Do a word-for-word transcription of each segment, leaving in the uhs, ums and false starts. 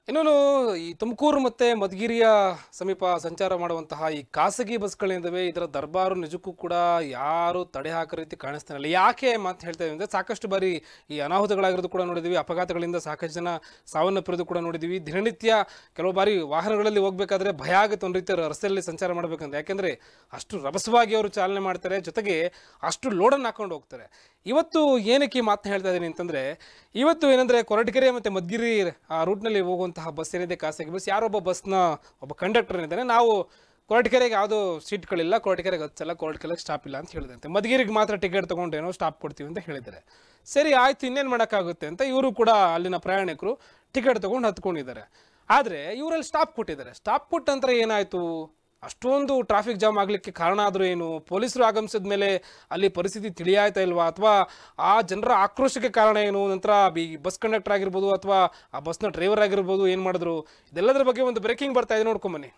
ಇನ್ನೊಂದು ಈ ತುಮಕೂರು ಮತ್ತು ಮಧುಗಿರಿಯ ಸಮೀಪ ಸಂಚಾರ ಮಾಡುವಂತಹ ಈ ಖಾಸಗಿ ಬಸ್ಗಳಿಂದವೆ ಇದರ ದರ್ಬಾರು ನಿಜಕ್ಕೂ ಕೂಡ ಯಾರು ತಡೆ ಹಾಕೋ ರೀತಿ ಕಾಣಿಸ್ತಾನಲ್ಲ. ಯಾಕೆ ಮಾತು ಹೇಳ್ತಾ ಇದ್ದೀವಿ ಅಂದರೆ ಸಾಕಷ್ಟು ಬಾರಿ ಈ ಅನಾಹುತಗಳಾಗಿರೋದು ಕೂಡ ನೋಡಿದ್ದೀವಿ, ಅಪಘಾತಗಳಿಂದ ಸಾಕಷ್ಟು ಜನ ಸಾವನ್ನಪ್ಪಿರೋದು ಕೂಡ ನೋಡಿದ್ದೀವಿ. ದಿನನಿತ್ಯ ಕೆಲವು ಬಾರಿ ವಾಹನಗಳಲ್ಲಿ ಹೋಗಬೇಕಾದ್ರೆ ಭಯ ಆಗುತ್ತೆ ಒಂದು ರೀತಿಯ ರಸ್ತೆಯಲ್ಲಿ ಸಂಚಾರ ಮಾಡಬೇಕಂದ್ರೆ, ಯಾಕೆಂದರೆ ಅಷ್ಟು ರಭಸವಾಗಿ ಅವರು ಚಾಲನೆ ಮಾಡ್ತಾರೆ, ಜೊತೆಗೆ ಅಷ್ಟು ಲೋಡನ್ನು ಹಾಕೊಂಡು ಹೋಗ್ತಾರೆ. ಇವತ್ತು ಏನಕ್ಕೆ ಮಾತನ್ನ ಹೇಳ್ತಾ ಇದ್ದೀನಿ ಅಂತಂದರೆ, ಇವತ್ತು ಏನಂದರೆ ಕೊರಟಗೆರೆ ಮತ್ತು ಮಧುಗಿರಿ ಆ ರೂಟ್ನಲ್ಲಿ ಹೋಗುವಂತಹ ಬಸ್ ಏನಿದೆ ಖಾಸಗಿ ಬಸ್, ಯಾರೊಬ್ಬ ಬಸ್ನ ಒಬ್ಬ ಕಂಡಕ್ಟರ್ ಏನಿದ್ದಾನೆ, ನಾವು ಕೊರಟಗೆರೆಗೆ ಯಾವುದೋ ಸೀಟ್ಗಳಿಲ್ಲ, ಕೊರಟಗೆರೆಗೆ ಹಚ್ಚಲ್ಲ, ಕೊರಟಗೆರೆಗೆ ಸ್ಟಾಪ್ ಇಲ್ಲ ಅಂತ ಹೇಳಿದಂತೆ, ಮಧುಗಿರಿಗೆ ಮಾತ್ರ ಟಿಕೆಟ್ ತೊಗೊಂಡೇನೋ ಸ್ಟಾಪ್ ಕೊಡ್ತೀವಿ ಅಂತ ಹೇಳಿದ್ದಾರೆ. ಸರಿ ಆಯಿತು, ಇನ್ನೇನು ಮಾಡೋಕ್ಕಾಗುತ್ತೆ ಅಂತ ಇವರು ಕೂಡ ಅಲ್ಲಿನ ಪ್ರಯಾಣಿಕರು ಟಿಕೆಟ್ ತೊಗೊಂಡು ಹತ್ಕೊಂಡಿದ್ದಾರೆ. ಆದರೆ ಇವರಲ್ಲಿ ಸ್ಟಾಪ್ ಕೊಟ್ಟಿದ್ದಾರೆ. ಸ್ಟಾಪ್ ಕೊಟ್ಟ ನಂತರ ಏನಾಯಿತು, ಅಷ್ಟೊಂದು ಟ್ರಾಫಿಕ್ ಜಾಮ್ ಆಗಲಿಕ್ಕೆ ಕಾರಣ ಆದರೂ ಏನು, ಪೊಲೀಸರು ಆಗಮಿಸಿದ ಮೇಲೆ ಅಲ್ಲಿ ಪರಿಸ್ಥಿತಿ ತಿಳಿಯಾಯ್ತಾ ಇಲ್ವಾ, ಅಥವಾ ಆ ಜನರ ಆಕ್ರೋಶಕ್ಕೆ ಕಾರಣ ಏನು, ನಂತರ ಈ ಬಸ್ ಕಂಡಕ್ಟರ್ ಆಗಿರ್ಬೋದು ಅಥವಾ ಆ ಬಸ್ನ ಡ್ರೈವರ್ ಆಗಿರ್ಬೋದು ಏನು ಮಾಡಿದ್ರು, ಇದೆಲ್ಲದರ ಬಗ್ಗೆ ಒಂದು ಬ್ರೇಕಿಂಗ್ ಬರ್ತಾ ಇದೆ, ನೋಡ್ಕೊಂಬನ್ನಿ.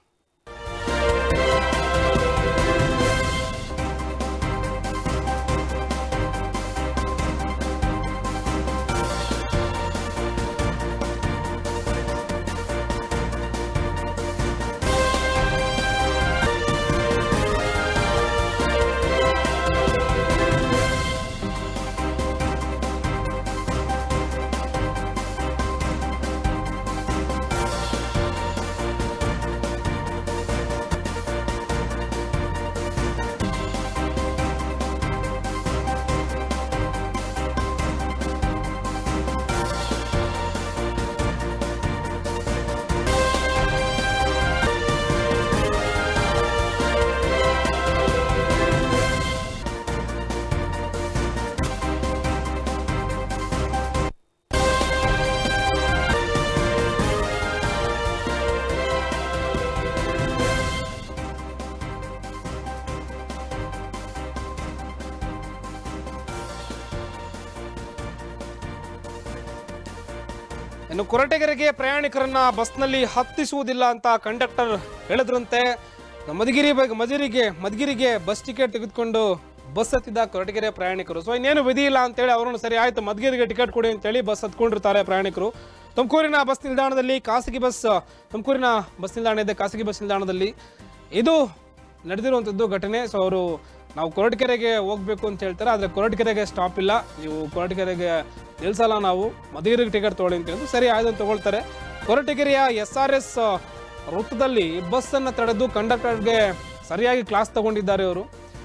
ಇನ್ನು ಕೊರಟಗೆರೆಗೆ ಪ್ರಯಾಣಿಕರನ್ನ ಬಸ್ನಲ್ಲಿ ಹತ್ತಿಸುವುದಿಲ್ಲ ಅಂತ ಕಂಡಕ್ಟರ್ ಹೇಳಿದ್ರಂತೆ. ಮಧುಗಿರಿ ಮಧುಗಿರಿಗೆ ಮಧುಗಿರಿಗೆ ಬಸ್ ಟಿಕೆಟ್ ತೆಗೆದುಕೊಂಡು ಬಸ್ ಹತ್ತಿದ ಕೊರಟಗೆರೆ ಪ್ರಯಾಣಿಕರು. ಸೊ ಇನ್ನೇನು ವಿಧಿ ಇಲ್ಲ ಅಂತೇಳಿ ಅವರನ್ನು ಸರಿ ಆಯಿತು ಮಧುಗಿರಿಗೆ ಟಿಕೆಟ್ ಕೊಡಿ ಅಂತೇಳಿ ಬಸ್ ಹತ್ಕೊಂಡಿರ್ತಾರೆ ಪ್ರಯಾಣಿಕರು. ತುಮಕೂರಿನ ಬಸ್ ನಿಲ್ದಾಣದಲ್ಲಿ ಖಾಸಗಿ ಬಸ್ ತುಮಕೂರಿನ ಬಸ್ ನಿಲ್ದಾಣ ಇದೆ, ಖಾಸಗಿ ಬಸ್ ನಿಲ್ದಾಣದಲ್ಲಿ ಇದು ನಡೆದಿರುವಂಥದ್ದು ಘಟನೆ. ಸೊ ಅವರು ನಾವು ಕೊರಟಗೆರೆಗೆ ಹೋಗಬೇಕು ಅಂತ ಹೇಳ್ತಾರೆ, ಆದರೆ ಕೊರಟಗೆರೆಗೆ ಸ್ಟಾಪ್ ಇಲ್ಲ, ನೀವು ಕೊರಟಗೆರೆಗೆ ನಿಲ್ಸಲ್ಲ, ನಾವು ಮಧುಗಿರಿಗೆ ಟಿಕೆಟ್ ತೊಗೊಳ್ಳಿ ಅಂತ ಹೇಳಿದ್ರು. ಸರಿ ಆಯ್ತು ತಗೊಳ್ತಾರೆ. ಕೊರಟಗೆರೆಯ ಎಸ್ ಆರ್ ಎಸ್ ವೃತ್ತದಲ್ಲಿ ಬಸ್ಸನ್ನು ತಡೆದು ಕಂಡಕ್ಟರ್ಗೆ ಸರಿಯಾಗಿ ಕ್ಲಾಸ್ ತಗೊಂಡಿದ್ದಾರೆ ಅವರು.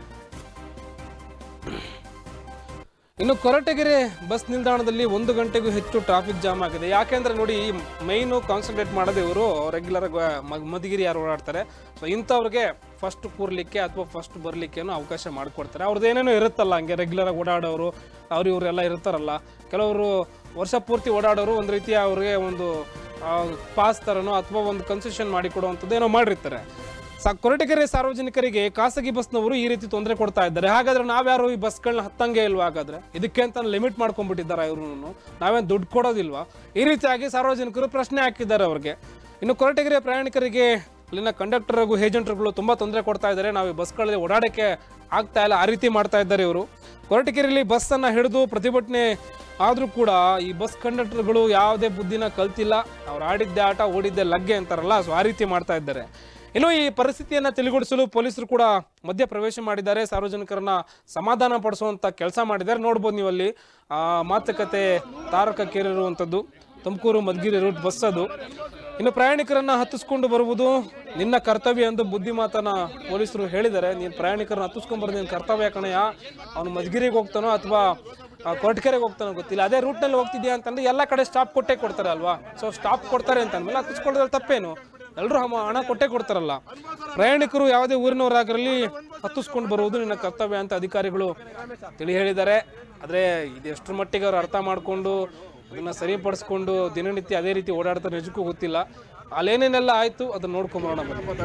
ಇನ್ನು ಕೊರಟಗೆರೆ ಬಸ್ ನಿಲ್ದಾಣದಲ್ಲಿ ಒಂದು ಗಂಟೆಗೂ ಹೆಚ್ಚು ಟ್ರಾಫಿಕ್ ಜಾಮ್ ಆಗಿದೆ. ಯಾಕೆಂದ್ರೆ ನೋಡಿ, ಮೈನು ಕಾನ್ಸಂಟ್ರೇಟ್ ಮಾಡೋದು ಇವರು ರೆಗ್ಯುಲರ್ ಮಧುಗಿರಿ ಯಾರು ಓಡಾಡ್ತಾರೆ, ಸೊ ಇಂಥವ್ರಿಗೆ ಫಸ್ಟ್ ಕೂರ್ಲಿಕ್ಕೆ ಅಥವಾ ಫಸ್ಟ್ ಬರಲಿಕ್ಕೇನೋ ಅವಕಾಶ ಮಾಡಿಕೊಡ್ತಾರೆ. ಅವ್ರದ್ದು ಏನೇನೋ ಇರುತ್ತಲ್ಲ, ಹಂಗೆ ರೆಗ್ಯುಲರಾಗಿ ಓಡಾಡೋರು ಅವ್ರು ಇವರೆಲ್ಲ ಇರ್ತಾರಲ್ಲ, ಕೆಲವರು ವರ್ಷ ಪೂರ್ತಿ ಓಡಾಡೋರು ಒಂದು ರೀತಿಯ ಅವ್ರಿಗೆ ಒಂದು ಪಾಸ್ ಥರನೋ ಅಥವಾ ಒಂದು ಕನ್ಸೆಷನ್ ಮಾಡಿಕೊಡುವಂಥದ್ದು ಏನೋ ಮಾಡಿರ್ತಾರೆ. ಸಾ ಕೊರಟಗೆರೆ ಸಾರ್ವಜನಿಕರಿಗೆ ಖಾಸಗಿ ಬಸ್ನವರು ಈ ರೀತಿ ತೊಂದರೆ ಕೊಡ್ತಾ ಇದ್ದಾರೆ. ಹಾಗಾದ್ರೆ ನಾವ್ಯಾರು ಈ ಬಸ್ಗಳನ್ನ ಹತ್ತಂಗೆ ಇಲ್ವಾ? ಹಾಗಾದ್ರೆ ಇದಕ್ಕೆ ಅಂತ ಲಿಮಿಟ್ ಮಾಡ್ಕೊಂಡ್ಬಿಟ್ಟಿದ್ದಾರೆ ಇವರು, ನಾವೇನು ದುಡ್ಡು ಕೊಡೋದಿಲ್ವಾ? ಈ ರೀತಿಯಾಗಿ ಸಾರ್ವಜನಿಕರು ಪ್ರಶ್ನೆ ಹಾಕಿದ್ದಾರೆ ಅವ್ರಿಗೆ. ಇನ್ನು ಕೊರಟಗೆರೆ ಪ್ರಯಾಣಿಕರಿಗೆ ಅಲ್ಲಿನ ಕಂಡಕ್ಟರ್ ಹಾಗೂ ಏಜೆಂಟ್ರುಗಳು ತುಂಬ ತೊಂದರೆ ಕೊಡ್ತಾ ಇದ್ದಾರೆ, ನಾವು ಈ ಬಸ್ಗಳಲ್ಲಿ ಓಡಾಡೋಕ್ಕೆ ಆಗ್ತಾ ಇಲ್ಲ, ಆ ರೀತಿ ಮಾಡ್ತಾ ಇದ್ದಾರೆ ಇವರು. ಕೊರಟಗೆರೆಯಲ್ಲಿ ಬಸ್ಸನ್ನು ಹಿಡಿದು ಪ್ರತಿಭಟನೆ ಆದರೂ ಕೂಡ ಈ ಬಸ್ ಕಂಡಕ್ಟರ್ಗಳು ಯಾವುದೇ ಬುದ್ಧಿನ ಕಲ್ತಿಲ್ಲ, ಅವ್ರು ಆಡಿದ್ದೆ ಆಟ ಓಡಿದ್ದೆ ಲಗ್ಗೆ ಅಂತಾರಲ್ಲ, ಸೊ ಆ ರೀತಿ ಮಾಡ್ತಾ ಇದ್ದಾರೆ. ಇನ್ನು ಈ ಪರಿಸ್ಥಿತಿಯನ್ನು ತಿಳಿಗೊಳಿಸಲು ಪೊಲೀಸರು ಕೂಡ ಮಧ್ಯ ಪ್ರವೇಶ ಮಾಡಿದ್ದಾರೆ, ಸಾರ್ವಜನಿಕರನ್ನ ಸಮಾಧಾನ ಪಡಿಸುವಂಥ ಕೆಲಸ ಮಾಡಿದ್ದಾರೆ. ನೋಡ್ಬೋದು ನೀವು ಅಲ್ಲಿ ಮಾತುಕತೆ ತಾರಕಕ್ಕೇರಿರುವಂಥದ್ದು ತುಮಕೂರು ಮಧುಗಿರಿ ರೂಟ್ ಬಸ್ ಅದು. ಇನ್ನು ಪ್ರಯಾಣಿಕರನ್ನ ಹತ್ತಿಸ್ಕೊಂಡು ಬರುವುದು ನಿನ್ನ ಕರ್ತವ್ಯ ಎಂದು ಬುದ್ಧಿ ಮಾತನ್ನ ಪೊಲೀಸರು ಹೇಳಿದ್ದಾರೆ. ನೀನು ಪ್ರಯಾಣಿಕರನ್ನ ಹತ್ತಿಸ್ಕೊಂಡು ಬರೋದು ನಿನ್ನ ಕರ್ತವ್ಯ ಕಣಯ್ಯ, ಅವನು ಮಧುಗಿರಿಗೆ ಹೋಗ್ತಾನೋ ಅಥವಾ ಕೊರಟಗೆರೆಗೆ ಹೋಗ್ತಾನೋ ಗೊತ್ತಿಲ್ಲ, ಅದೇ ರೂಟ್ನಲ್ಲಿ ಹೋಗ್ತಿದ್ಯಾ ಅಂತಂದ್ರೆ ಎಲ್ಲ ಕಡೆ ಸ್ಟಾಪ್ ಕೊಟ್ಟೆ ಕೊಡ್ತಾರೆ ಅಲ್ವಾ. ಸೊ ಸ್ಟಾಪ್ ಕೊಡ್ತಾರೆ ಅಂತಂದ್ಮೇಲೆ ಹತ್ತಿಸ್ಕೊಳ್ಳೋದ್ರಲ್ಲಿ ತಪ್ಪೇನು, ಎಲ್ಲರೂ ಹಣ ಕೊಟ್ಟೆ ಕೊಡ್ತಾರಲ್ಲ. ಪ್ರಯಾಣಿಕರು ಯಾವುದೇ ಊರಿನವರಾಗಿರಲಿ ಹತ್ತಿಸ್ಕೊಂಡು ಬರುವುದು ನಿನ್ನ ಕರ್ತವ್ಯ ಅಂತ ಅಧಿಕಾರಿಗಳು ತಿಳಿ ಹೇಳಿದ್ದಾರೆ. ಆದರೆ ಇದು ಎಷ್ಟರ ಮಟ್ಟಿಗೆ ಅವ್ರು ಅರ್ಥ ಮಾಡಿಕೊಂಡು ಅದನ್ನು ಸರಿಪಡಿಸ್ಕೊಂಡು ದಿನನಿತ್ಯ ಅದೇ ರೀತಿ ಓಡಾಡ್ತಾರೆ ನಿಜಕ್ಕೂ ಗೊತ್ತಿಲ್ಲ. ಅಲ್ಲೇನೇನೆಲ್ಲ ಆಯ್ತು ಅದನ್ನ ನೋಡ್ಕೊಂಬರೋಣ.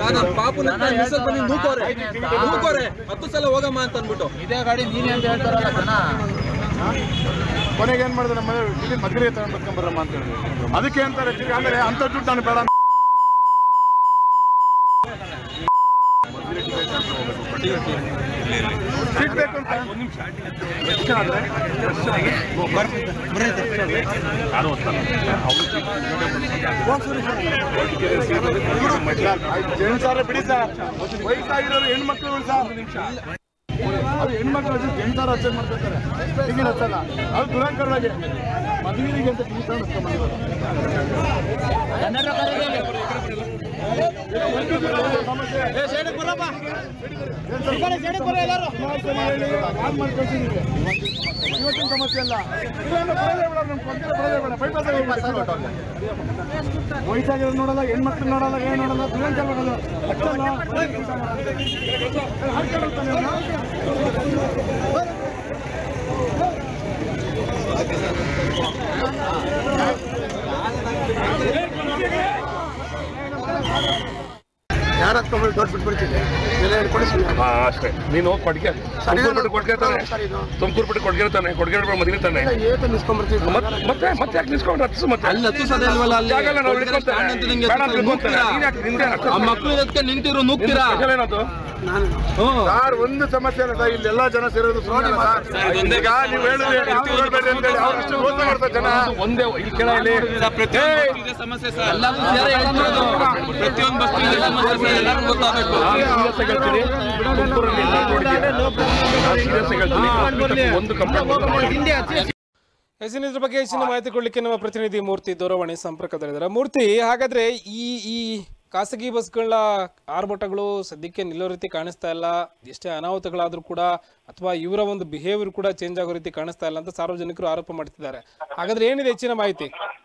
ಕೊನೆಗೆ ಏನ್ ಮಾಡಿದ್ರೆ ನಮ್ಮ ಮಧುಗಿರಿ ತಗೊಂಡ್ಬರ್ಕೊಂಬರಮ್ಮ ಅಂತ ಹೇಳಿ ಅದಕ್ಕೆ ಅಂತಾರೆ. ಆಮೇಲೆ ಅಂತ ದುಡ್ಡು ನಾನು ಬೇಡ ಸೀಟ್ ಬೇಕು ಅಂತ ಜೆಂಟ್ಸಾರ ಬಿಡಿ ಸರ್, ವಯಸ್ಸಾಗಿರೋರು ಹೆಣ್ಮಕ್ಳು ಸರ್, ಅದು ಹೆಣ್ಮಕ್ಳು ಜೆಂಟ್ಸಾರ ಅಚ್ಚೆ ಮಾಡ್ತಿರ್ತಾರೆ, ಟಿಕೆಟ್ ಹಚ್ಚಲ್ಲ. ಅದು ದುರಂಕರವಾಗಿ ಮದುವೆಗೆ ಅಂತ ಟಿಕೆಟ್ ತಗೊಂಡು ಇವತ್ತಿನ ಸಮಸ್ಯೆ ಅಲ್ಲ. ವಯಸ್ಸಾಗಿರೋದು ನೋಡಲ್ಲ, ಹೆಣ್ಮಕ್ಳು ನೋಡಲ್ಲ, ಏನು ನೋಡಲ್ಲ, ದುರಂಕರ ನೋಡಲ್ಲ. ಯಾರು ಹತ್ಕೊಂಡ್ಬಿಟ್ಟು ದೊಡ್ಡ ಬಿಟ್ಬಿಡ್ತೀನಿ ಅಷ್ಟೇ. ನೀನು ಕೊಡ್ಗೆ ತುಮಕೂರು ಕೊಡ್ಗೆತಾನೆ ತುಮಕೂರು ಬಿಟ್ಟು ಕೊಡ್ಗಿರ್ತಾನೆ ಕೊಡ್ಗೆ ಮದಿರ್ತಾನೆ ಮತ್ತೆ ಮತ್ತೆ ಯಾಕೆ ನಿಲ್ಸ್ಕೊಂಡು ಹತ್ತಿಸು ಮತ್ತೆ ಅಲ್ಲಿ ಹತ್ತಿಸೋದೇ ಇಲ್ವಲ್ಲ, ಅಲ್ಲಿ ಮಕ್ಕಳು ಇದಕ್ಕೆ ನಿಂತಿರು ನುಗ್ತೀರಾ ಏನದು ಸರ್? ಒಂದು ಸಮಸ್ಯೆ ಇಲ್ಲ ಸರ್, ಇಲ್ಲೆಲ್ಲ ಜನ ಸೇರೋದು ಸುಮ್ಮನೆ ಈಗ ನೀವು ಹೇಳಿದ್ರೆ ಜನ ಒಂದೇ ಇಲ್ಲಿ ಕೆಳ ಇಲ್ಲಿ ಸಮಸ್ಯೆ ಸರ್, ಎಲ್ಲರೂ ಸೇರಿ ಹೇಳ್ತಿರೋದು ಪ್ರತಿಯೊಂದು ಬಸ್ ಎಲ್ಲರೂ ಗೊತ್ತಾಗಬೇಕು. ಒಂದು ಕಂಪ್ಲೇಂಟ್ ಎಸಿನ್ ಇದ್ರ ಬಗ್ಗೆ ಹೆಚ್ಚಿನ ಮಾಹಿತಿ ಕೊಡ್ಲಿಕ್ಕೆ ನಮ್ಮ ಪ್ರತಿನಿಧಿ ಮೂರ್ತಿ ದೂರವಾಣಿ ಸಂಪರ್ಕದಲ್ಲಿದ್ದಾರೆ. ಮೂರ್ತಿ, ಹಾಗಾದ್ರೆ ಈ ಈ ಖಾಸಗಿ ಬಸ್ಗಳ ಆರ್ಭಟಗಳು ಸದ್ಯಕ್ಕೆ ನಿಲ್ಲೋ ರೀತಿ ಕಾಣಿಸ್ತಾ ಇಲ್ಲ, ಎಷ್ಟೇ ಅನಾಹುತಗಳಾದ್ರೂ ಕೂಡ ಅಥವಾ ಇವರ ಒಂದು ಬಿಹೇವಿಯರ್ ಕೂಡ ಚೇಂಜ್ ಆಗೋ ರೀತಿ ಕಾಣಿಸ್ತಾ ಇಲ್ಲ ಅಂತ ಸಾರ್ವಜನಿಕರು ಆರೋಪ ಮಾಡ್ತಿದ್ದಾರೆ. ಹಾಗಾದ್ರೆ ಏನಿದೆ ಹೆಚ್ಚಿನ ಮಾಹಿತಿ?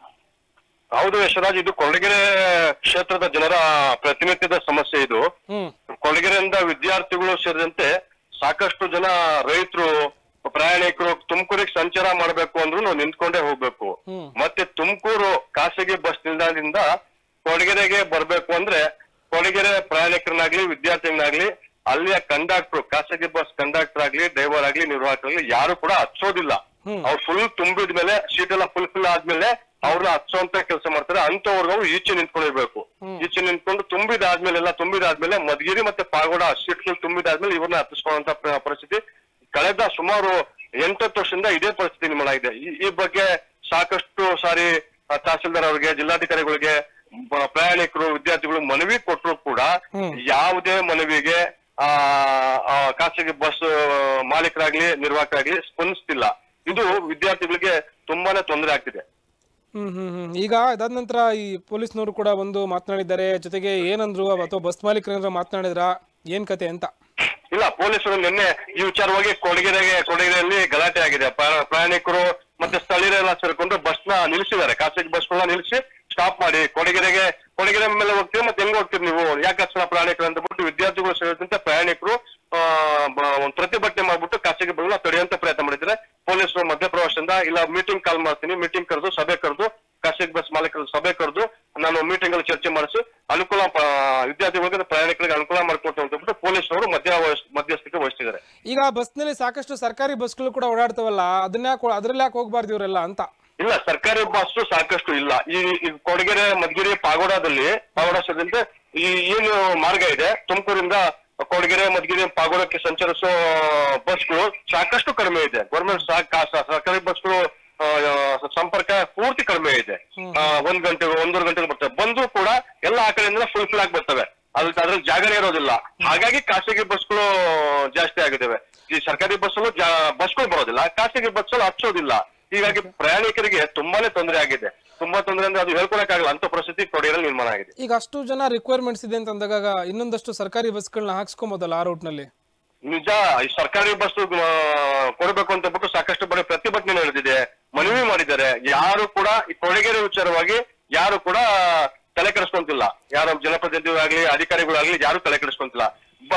ಹೌದು ಯಶರಾಜ್, ಇದು ಕೊರಟಗೆರೆ ಕ್ಷೇತ್ರದ ಜನರ ಪ್ರತಿನಿತ್ಯದ ಸಮಸ್ಯೆ. ಇದು ಕೊರಟಗೆರೆಯಿಂದ ವಿದ್ಯಾರ್ಥಿಗಳು ಸೇರಿದಂತೆ ಸಾಕಷ್ಟು ಜನ ರೈತರು, ಪ್ರಯಾಣಿಕರು ತುಮಕೂರಿಗೆ ಸಂಚಾರ ಮಾಡಬೇಕು ಅಂದ್ರೂ ನಾವು ನಿಂತ್ಕೊಂಡೇ ಹೋಗ್ಬೇಕು. ಮತ್ತೆ ತುಮಕೂರು ಖಾಸಗಿ ಬಸ್ ನಿಲ್ದಾಣದಿಂದ ಕೊರಟಗೆರೆಗೆ ಬರ್ಬೇಕು ಅಂದ್ರೆ ಕೊರಟಗೆರೆ ಪ್ರಯಾಣಿಕರನ್ನಾಗ್ಲಿ ವಿದ್ಯಾರ್ಥಿಗಳನ್ನಾಗ್ಲಿ ಅಲ್ಲಿಯ ಕಂಡಕ್ಟರ್, ಖಾಸಗಿ ಬಸ್ ಕಂಡಕ್ಟರ್ ಆಗ್ಲಿ ಡ್ರೈವರ್ ಆಗ್ಲಿ ನಿರ್ವಾಹಕರಾಗ್ಲಿ ಯಾರು ಕೂಡ ಹಚ್ಚೋದಿಲ್ಲ. ಅವ್ರು ಫುಲ್ ತುಂಬಿದ್ಮೇಲೆ ಸೀಟ್ ಎಲ್ಲ ಫುಲ್ ಫಿಲ್ ಆದ್ಮೇಲೆ ಅವ್ರನ್ನ ಹಚ್ಚುವಂತ ಕೆಲಸ ಮಾಡ್ತಾರೆ. ಅಂತವ್ರಿಗೆ ಅವ್ರು ಈಚೆ ನಿಂತ್ಕೊಂಡಿರ್ಬೇಕು. ಈಚೆ ನಿಂತ್ಕೊಂಡು ತುಂಬಿದಾದ್ಮೇಲೆ ಎಲ್ಲ ತುಂಬಿದಾದ್ಮೇಲೆ ಮಧುಗಿರಿ ಮತ್ತೆ ಪಾಗೋಡ ಸೀಟ್ಗಳು ತುಂಬಿದಾದ್ಮೇಲೆ ಇವ್ರನ್ನ ಹತ್ತಿಸ್ಕೊಳ್ಳುವಂತ ಪರಿಸ್ಥಿತಿ ಕಳೆದ ಸುಮಾರು ಎಂಟತ್ತು ವರ್ಷದಿಂದ ಇದೇ ಪರಿಸ್ಥಿತಿ ನಿರ್ಮಾಣ ಆಗಿದೆ. ಈ ಬಗ್ಗೆ ಸಾಕಷ್ಟು ಸಾರಿ ತಹಸೀಲ್ದಾರ್ ಅವರಿಗೆ, ಜಿಲ್ಲಾಧಿಕಾರಿಗಳಿಗೆ, ಪ್ರಯಾಣಿಕರು, ವಿದ್ಯಾರ್ಥಿಗಳು ಮನವಿ ಕೊಟ್ಟರು ಕೂಡ ಯಾವುದೇ ಮನವಿಗೆ ಆ ಖಾಸಗಿ ಬಸ್ ಮಾಲೀಕರಾಗ್ಲಿ ನಿರ್ವಾಹಕರಾಗ್ಲಿ ಸ್ಪಂದಿಸ್ತಿಲ್ಲ. ಇದು ವಿದ್ಯಾರ್ಥಿಗಳಿಗೆ ತುಂಬಾನೇ ತೊಂದರೆ ಆಗ್ತಿದೆ. ಹ್ಮ್ ಹ್ಮ್ ಹ್ಮ್ ಈಗ ಅದಾದ ನಂತರ ಈ ಪೊಲೀಸ್ನವರು ಕೂಡ ಒಂದು ಮಾತನಾಡಿದ್ದಾರೆ, ಜೊತೆಗೆ ಏನಂದ್ರು ಅಥವಾ ಬಸ್ ಮಾಲೀಕರ ಮಾತನಾಡಿದ್ರ ಏನ್ ಕತೆ ಅಂತ? ಇಲ್ಲ, ಪೊಲೀಸರು ನಿನ್ನೆ ಈ ವಿಚಾರವಾಗಿ ಕೊಡಗೆರೆಗೆ ಕೊಡಗೆರೆಯಲ್ಲಿ ಗಲಾಟೆ ಆಗಿದೆ. ಪ್ರಯಾಣಿಕರು ಮತ್ತೆ ಸ್ಥಳೀಯರೆಲ್ಲ ಸೇರ್ಕೊಂಡು ಬಸ್ ನ ನಿಲ್ಲಿಸಿದ್ದಾರೆ. ಖಾಸಗಿ ಬಸ್ಗಳನ್ನ ನಿಲ್ಲಿಸಿ ಸ್ಟಾಪ್ ಮಾಡಿ ಕೊಡಗೆರೆಗೆ ಕೊಡಗೆರೆ ಮೇಲೆ ಹೋಗ್ತೀವಿ ಮತ್ತೆ ಹೆಂಗ್ ಹೋಗ್ತೀರಿ ನೀವು, ಯಾಕೆ ಹಚ್ಚನ ಪ್ರಯಾಣಿಕರು ಅಂತ ಬಿಟ್ಟು ವಿದ್ಯಾರ್ಥಿಗಳು ಸೇರಿದಂತೆ ಪ್ರಯಾಣಿಕರು ಆ ಒಂದು ಪ್ರತಿಭಟನೆ ಮಾಡ್ಬಿಟ್ಟು ಖಾಸಗಿ ಬಸ್ಗಳನ್ನ ತಡೆಯುವಂತ ಪ್ರಯತ್ನ ಮಾಡಿದ್ದಾರೆ. ಪೊಲೀಸರು ಮಧ್ಯಪ್ರವೇಶದಿಂದ ಇಲ್ಲ ಮೀಟಿಂಗ್ ಕಾಲ್ ಮಾಡ್ತೀನಿ, ಮೀಟಿಂಗ್ ಕರೆದು ಸಭೆ ಕರೆದು ಖಾಸಗಿ ಬಸ್ ಮಾಲೀಕರು ಸಭೆ ಕರೆದು ನಾನು ಮೀಟಿಂಗ್ ಅಲ್ಲಿ ಚರ್ಚೆ ಮಾಡಿಸಿ ಅನುಕೂಲ ವಿದ್ಯಾರ್ಥಿಗಳಿಗೆ ಪ್ರಯಾಣಿಕರಿಗೆ ಅನುಕೂಲ ಮಾಡ್ಕೊಟ್ಟು ಅಂತ ಬಿಟ್ಟು ಪೊಲೀಸರು ಮಧ್ಯ ಮಧ್ಯಸ್ಥಿಕೆ ವಹಿಸಿದ್ದಾರೆ. ಈಗ ಬಸ್ ನಲ್ಲಿ ಸಾಕಷ್ಟು ಸರ್ಕಾರಿ ಬಸ್ಗಳು ಕೂಡ ಓಡಾಡ್ತಾವಲ್ಲ, ಅದನ್ನ ಅದ್ರಲ್ಲಿ ಯಾಕೆ ಹೋಗ್ಬಾರ್ದು ಇವರೆಲ್ಲ ಅಂತ? ಇಲ್ಲ, ಸರ್ಕಾರಿ ಬಸ್ ಸಾಕಷ್ಟು ಇಲ್ಲ. ಈ ಕೊಡಗೆರೆ ಮಧುಗಿರಿ ಪಾಗೋಡದಲ್ಲಿ ಪಾಗೋಡ ಸೇರಿದಂತೆ ಈ ಏನು ಮಾರ್ಗ ಇದೆ ತುಮಕೂರಿಂದ ಕೊಡಗೆರೆ ಮಧುಗಿರಿ ಪಾಗೋಡಕ್ಕೆ ಸಂಚರಿಸೋ ಬಸ್ಗಳು ಸಾಕಷ್ಟು ಕಡಿಮೆ ಇದೆ. ಗೌರ್ಮೆಂಟ್ ಸರ್ಕಾರಿ ಬಸ್ಗಳು ಸಂಪರ್ಕ ಪೂರ್ತಿ ಕಡಿಮೆ ಇದೆ. ಒಂದ್ ಗಂಟೆ ಒಂದೂವರೆ ಗಂಟೆಗೆ ಬರ್ತವೆ. ಬಂದ್ರು ಕೂಡ ಎಲ್ಲ ಆ ಕಡೆಯಿಂದ ಫುಲ್ ಫಿಲ್ ಆಗಿ ಬರ್ತವೆ. ಅದ್ರ ಅದ್ರಲ್ಲಿ ಜಾಗನೇ ಇರೋದಿಲ್ಲ. ಹಾಗಾಗಿ ಖಾಸಗಿ ಬಸ್ಗಳು ಜಾಸ್ತಿ ಆಗಿದ್ದಾವೆ. ಈ ಸರ್ಕಾರಿ ಬಸ್ಸಲ್ಲೂ ಬಸ್ಗಳು ಬರೋದಿಲ್ಲ, ಖಾಸಗಿ ಬಸ್ಸಲ್ಲಿ ಹಚ್ಚೋದಿಲ್ಲ. ಹೀಗಾಗಿ ಪ್ರಯಾಣಿಕರಿಗೆ ತುಂಬಾನೇ ತೊಂದರೆ ಆಗಿದೆ. ತುಂಬಾ ತೊಂದರೆ ಅಂದ್ರೆ ಅದು ಹೇಳ್ಕೊಳಕ್ಕಾಗಲ್ಲ ಅಂತ ಪರಿಸ್ಥಿತಿ ಕೊಡಗೆರೆಯಲ್ಲಿ ನಿರ್ಮಾಣ ಆಗಿದೆ. ಈಗ ಅಷ್ಟು ಜನ ರಿಕ್ವೈರ್ಮೆಂಟ್ಸ್ ಇದೆ ಅಂತ ಅಂದಾಗ ಇನ್ನೊಂದಷ್ಟು ಸರ್ಕಾರಿ ಬಸ್ಗಳನ್ನ ಹಾಕ್ಸ್ಕೊಬೋದಲ್ಲ ಆ ರೂಟ್ ನಲ್ಲಿ? ನಿಜ, ಈ ಸರ್ಕಾರಿ ಬಸ್ ಕೊಡಬೇಕು ಅಂತ ಬಿಟ್ಟು ಸಾಕಷ್ಟು ಬರೀ ಪ್ರತಿಭಟನೆ ನಡೆದಿದೆ, ಮನವಿ ಮಾಡಿದ್ದಾರೆ. ಯಾರು ಕೂಡ ಈ ಕೊಡಗೆರೆ ವಿಚಾರವಾಗಿ ಯಾರು ಕೂಡ ತಲೆ ಕೆಡಿಸ್ಕೊಂತಿಲ್ಲ. ಯಾರು ಜನಪ್ರತಿನಿಧಿಗಳಾಗ್ಲಿ ಅಧಿಕಾರಿಗಳಾಗ್ಲಿ ಯಾರು ತಲೆ ಕೆಡಿಸ್ಕೊಂತಿಲ್ಲ.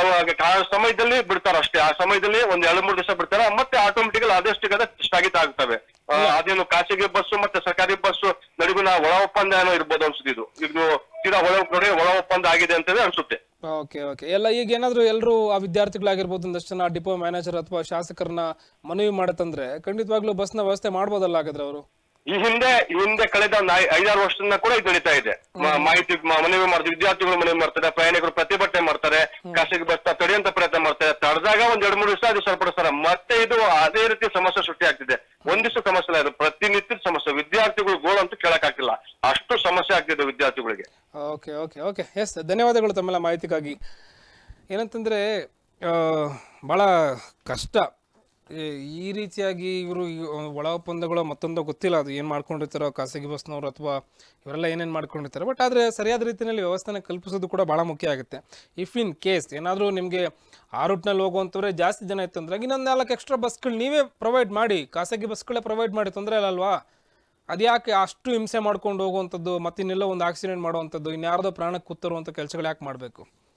ಸಮಯದಲ್ಲಿ ಬಿಡ್ತಾರ ಅಷ್ಟೇ. ಆ ಸಮಯದಲ್ಲಿ ಒಂದ್ ಎರಡು ಮೂರು ದಿವಸ ಬಿಡ್ತಾರ, ಮತ್ತೆ ಆಟೋಮೆಟಿಕ್ ಅದಷ್ಟೇ ಸ್ಥಗಿತ ಆಗ್ತವೆ. ಅದೇನು ಖಾಸಗಿ ಬಸ್ಸು ಮತ್ತೆ ಸರ್ಕಾರಿ ಬಸ್ಸು ನಡುವಿನ ಒಳ ಒಪ್ಪಂದ ಏನೋ ಇರ್ಬೋದು ಅನ್ಸುತ್ತೆ. ಇದು ಇದು ತೀರಾ ಒಳ ನೋಡಿ ಒಳ ಒಪ್ಪಂದ ಆಗಿದೆ ಅಂತಲೇ ಅನ್ಸುತ್ತೆ. ಓಕೆ ಓಕೆ ಎಲ್ಲ ಈಗ ಏನಾದ್ರು ಎಲ್ಲರೂ ಆ ವಿದ್ಯಾರ್ಥಿಗಳಾಗಿರ್ಬೋದು ಒಂದಷ್ಟು ಜನ ಡಿಪೋ ಮ್ಯಾನೇಜರ್ ಅಥವಾ ಶಾಸಕರನ್ನ ಮನವಿ ಮಾಡತ್ತಂದ್ರೆ ಖಂಡಿತವಾಗ್ಲೂ ಬಸ್ನ ವ್ಯವಸ್ಥೆ ಮಾಡ್ಬೋದಲ್ಲ ಹಾಗಾದ್ರೆ ಅವರು? ಈ ಹಿಂದೆ ಈ ಹಿಂದೆ ಕಳೆದ ಐದಾರು ವರ್ಷದಿಂದ ಕೂಡ ಇದು ನಡೀತಾ ಇದೆ. ಮಾಹಿತಿ ಮನವಿ ಮಾಡ್ತಾರೆ, ವಿದ್ಯಾರ್ಥಿಗಳು ಮನವಿ ಮಾಡ್ತಾರೆ, ಪ್ರಯಾಣಿಕರು ಪ್ರತಿಭಟನೆ ಮಾಡ್ತಾರೆ, ಖಾಸಗಿ ಬಸ್ ತಡೆಯುವಂತ ಪ್ರಯತ್ನ ಮಾಡ್ತಾರೆ. ತಡೆದಾಗ ಒಂದ್ ಎರಡ್ ಮೂರು ದಿವಸ ಅದು ಸರಿಪಡಿಸ್ತಾರೆ, ಮತ್ತೆ ಇದು ಅದೇ ರೀತಿ ಸಮಸ್ಯೆ ಸೃಷ್ಟಿ ಆಗ್ತಿದೆ. ಒಂದ್ ದಿವಸ ಸಮಸ್ಯೆ ಇಲ್ಲ, ಇದು ಪ್ರತಿನಿತ್ಯದ ಸಮಸ್ಯೆ. ವಿದ್ಯಾರ್ಥಿಗಳು ಗೋಳು ಅಂತೂ ಕೇಳಕ್ ಆಗ್ತಿಲ್ಲ, ಅಷ್ಟು ಸಮಸ್ಯೆ ಆಗ್ತಿದೆ ವಿದ್ಯಾರ್ಥಿಗಳಿಗೆ. ಓಕೆ ಓಕೆ ಓಕೆ ಎಸ್, ಧನ್ಯವಾದಗಳು ತಮ್ಮೆಲ್ಲ ಮಾಹಿತಿಗಾಗಿ. ಏನಂತಂದ್ರೆ ಬಹಳ ಕಷ್ಟ ಈ ರೀತಿಯಾಗಿ ಇವರು ಒಳ ಒಪ್ಪಂದಗಳು ಮತ್ತೊಂದು ಗೊತ್ತಿಲ್ಲ, ಅದು ಏನು ಮಾಡ್ಕೊಂಡಿರ್ತಾರೋ ಖಾಸಗಿ ಬಸ್ನವರು ಅಥವಾ ಇವರೆಲ್ಲ ಏನೇನು ಮಾಡ್ಕೊಂಡಿರ್ತಾರೆ. ಬಟ್ ಆದರೆ ಸರಿಯಾದ ರೀತಿಯಲ್ಲಿ ವ್ಯವಸ್ಥೆನ ಕಲ್ಪಿಸೋದು ಕೂಡ ಭಾಳ ಮುಖ್ಯ ಆಗುತ್ತೆ. ಇಫ್ ಇನ್ ಕೇಸ್ ಏನಾದರೂ ನಿಮಗೆ ಆ ರೂಟ್ನಲ್ಲಿ ಹೋಗುವಂಥವ್ರೆ ಜಾಸ್ತಿ ಜನ ಇತ್ತಂದ್ರೆ ಇನ್ನೊಂದು ನಾಲ್ಕು ಎಕ್ಸ್ಟ್ರಾ ಬಸ್ಗಳು ನೀವೇ ಪ್ರೊವೈಡ್ ಮಾಡಿ, ಖಾಸಗಿ ಬಸ್ಗಳೇ ಪ್ರೊವೈಡ್ ಮಾಡಿ, ತೊಂದರೆ ಇಲ್ಲ ಅಲ್ವಾ? ಅದು ಯಾಕೆ ಅಷ್ಟು ಹಿಂಸೆ ಮಾಡ್ಕೊಂಡು ಹೋಗುವಂಥದ್ದು, ಮತ್ತೆ ಇನ್ನೆಲ್ಲ ಒಂದು ಆಕ್ಸಿಡೆಂಟ್ ಮಾಡುವಂಥದ್ದು, ಇನ್ಯಾರ್ದೋ ಪ್ರಾಣಕ್ಕೆ ಕೂತರುವಂಥ ಕೆಲಸಗಳು ಯಾಕೆ ಮಾಡಬೇಕು?